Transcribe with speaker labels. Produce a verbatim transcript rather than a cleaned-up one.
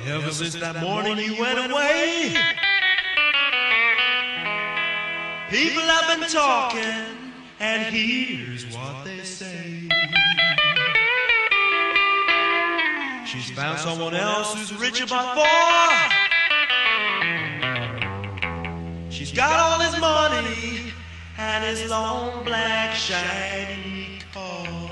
Speaker 1: Ever since that morning you went away, people have been talking, and here's what they say. She's found someone else who's richer by far. She's got all his money and his long black shiny car.